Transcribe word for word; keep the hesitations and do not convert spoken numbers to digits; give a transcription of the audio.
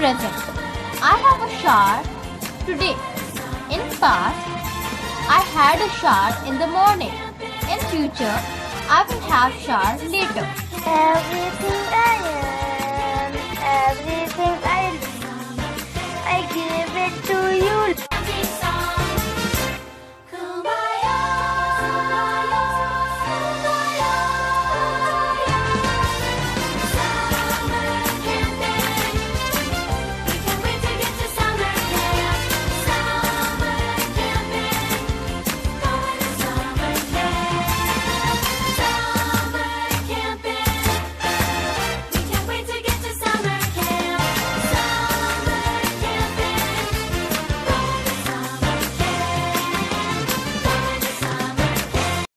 present. I have a shower today. In past, I had a shower in the morning. In future, I will have shower later. Everything I am, everything I do, I give it to you,